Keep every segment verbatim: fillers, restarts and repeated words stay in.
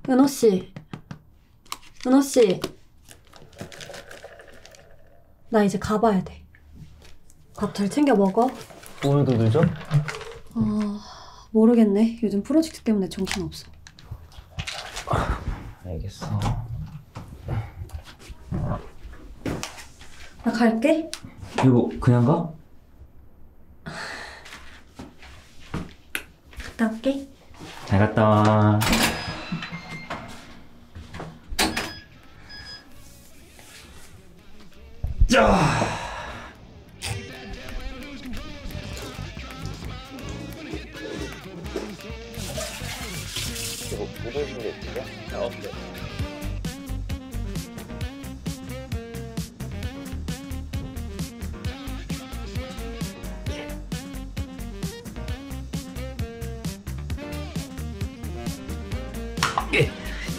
은호씨, 은호씨, 나 이제 가봐야 돼. 밥 잘 챙겨 먹어. 오늘도 늦어? 아, 모르겠네. 요즘 프로젝트 때문에 정신없어. 알겠어. 나 갈게. 이거 그냥 가? 갔다 올게. 잘 갔다 와. 자. 이거 모델 중에 있지야? 아, 없네. 예.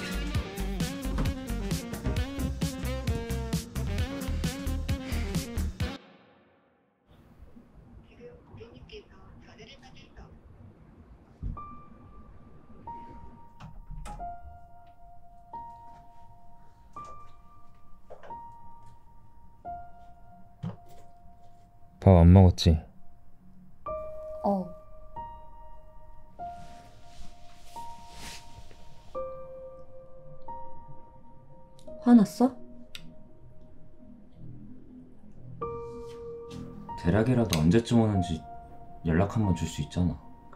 밥 안 먹었지? 어. 화났어? 대략이라도 언제쯤 오는지 연락 한번 줄 수 있잖아.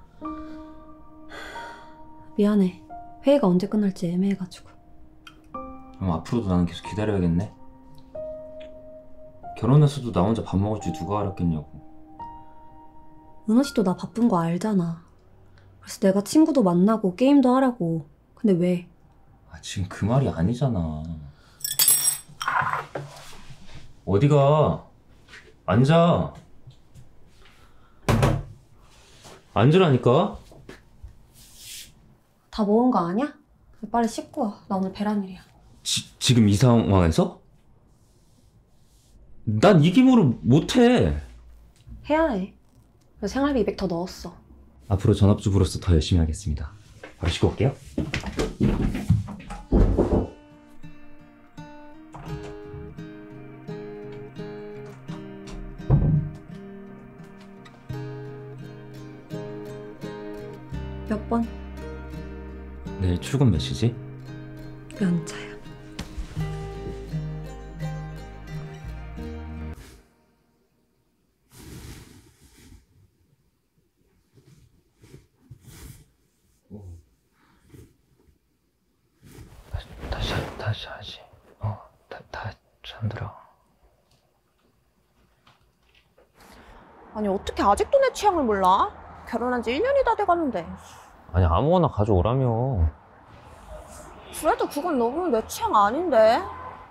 미안해. 회의가 언제 끝날지 애매해가지고. 그럼 앞으로도 나는 계속 기다려야겠네? 결혼해서도 나 혼자 밥 먹을 줄 누가 알았겠냐고. 은호씨도 나 바쁜 거 알잖아. 그래서 내가 친구도 만나고 게임도 하라고. 근데 왜? 아, 지금 그 말이 아니잖아. 어디가? 앉아. 앉으라니까? 다 먹은 거 아니야? 빨리 씻고 와. 나 오늘 배란일이야. 지, 지금 이 상황에서? 난 이 기모를 못해. 해야 해. 그래서 생활비 이백 더 넣었어. 앞으로 전업주부로서 더 열심히 하겠습니다. 바로 씻고 올게요. 몇 번? 내일 출근 몇 시지? 연차야. 다시, 다시, 다시 하지. 어, 다, 다 잠들어. 아니 어떻게 아직도 내 취향을 몰라? 결혼한 지 일 년이 다 돼가는데. 아니 아무거나 가져오라며. 그래도 그건 너무 내 취향 아닌데?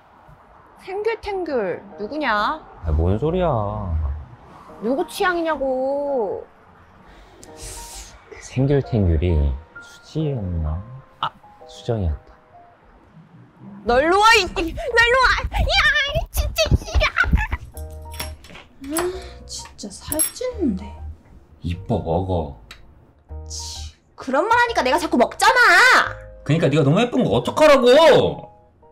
탱귤탱귤 누구냐? 아, 뭔 소리야. 누구 취향이냐고. 생귤탱귤이 수지였나? 아, 수정이었다. 널 놓아 이 널 놓아. 야 진짜 싫어. 아, 진짜 살찌는데. 이뻐 먹어. 치, 그런 말 하니까 내가 자꾸 먹잖아. 그니까 네가 너무 예쁜 거 어떡하라고.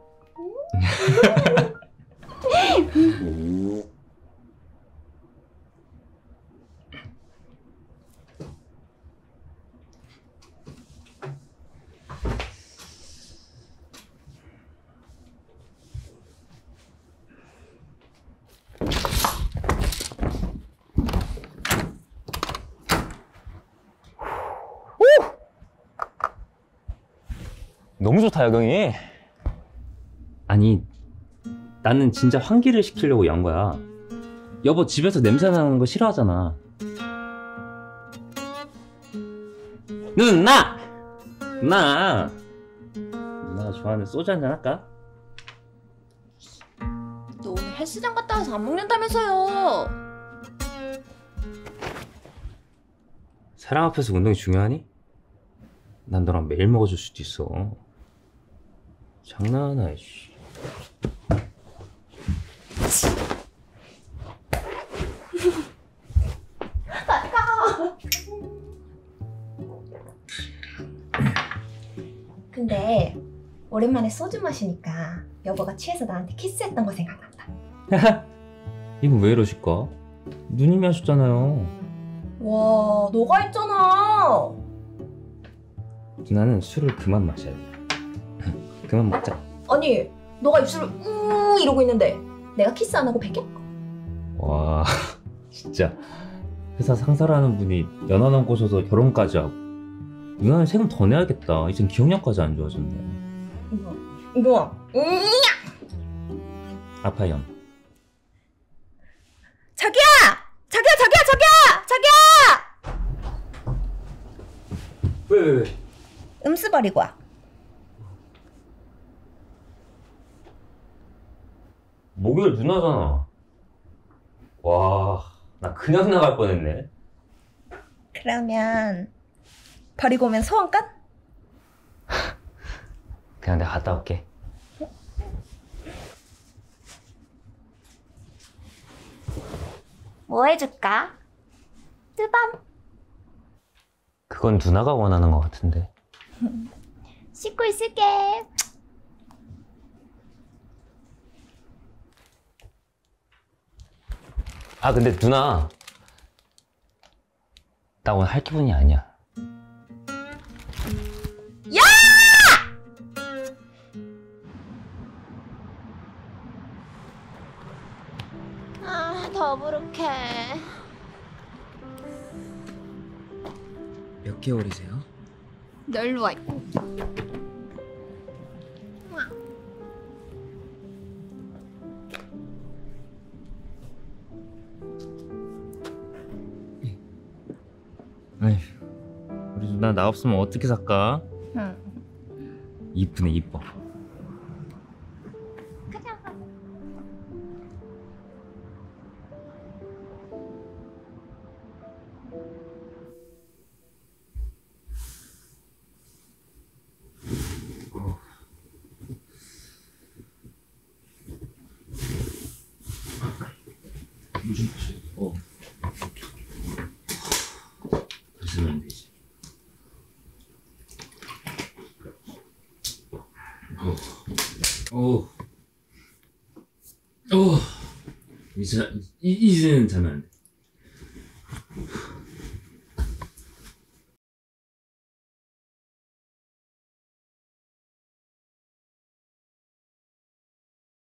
너무 좋다 여경이. 아니 나는 진짜 환기를 시키려고 연 거야. 여보 집에서 냄새 나는 거 싫어하잖아. 누나! 누나! 누나가 좋아하는 소주 한잔 할까? 너 오늘 헬스장 갔다 와서 안 먹는다면서요. 사람 앞에서 운동이 중요하니? 난 너랑 매일 먹어줄 수도 있어. 장난하나 씨. 근데 오랜만에 소주 마시니까 여보가 취해서 나한테 키스했던 거 생각난다. 이거 왜 이러실까? 누님이 하셨잖아요. 와, 너가 했잖아. 누나는 술을 그만 마셔야 돼. 그만 먹자. 아니, 너가 입술을 우 이러고 있는데 내가 키스 안 하고 베껴? 와, 진짜 회사 상사라는 분이 연하남 꼬셔서 결혼까지 하고. 누나는 세금 더 내야겠다. 이젠 기억력까지 안 좋아졌네. 이거, 이거, 음, 아파연. 자기야, 자기야, 자기야, 자기야, 자기야. 왜, 왜, 왜? 음수 버리고 와. 목요일 누나잖아. 와, 나 그냥 나갈 뻔했네. 그러면 버리고 오면 소원권? 그냥 내가 갔다 올게. 뭐 해줄까? 뜨밤. 그건 누나가 원하는 것 같은데. 씻고 있을게. 아, 근데 누나, 나 오늘 할 기분이 아니야. 아, 더부룩해. 몇 개월이세요? 너 일로 와. 에휴, 우리 누나 나 없으면 어떻게 살까? 응. 이쁘네, 이뻐. 어. 그러면 안 되지. 오. 오. 이제 이, 이제는 자면 안 돼.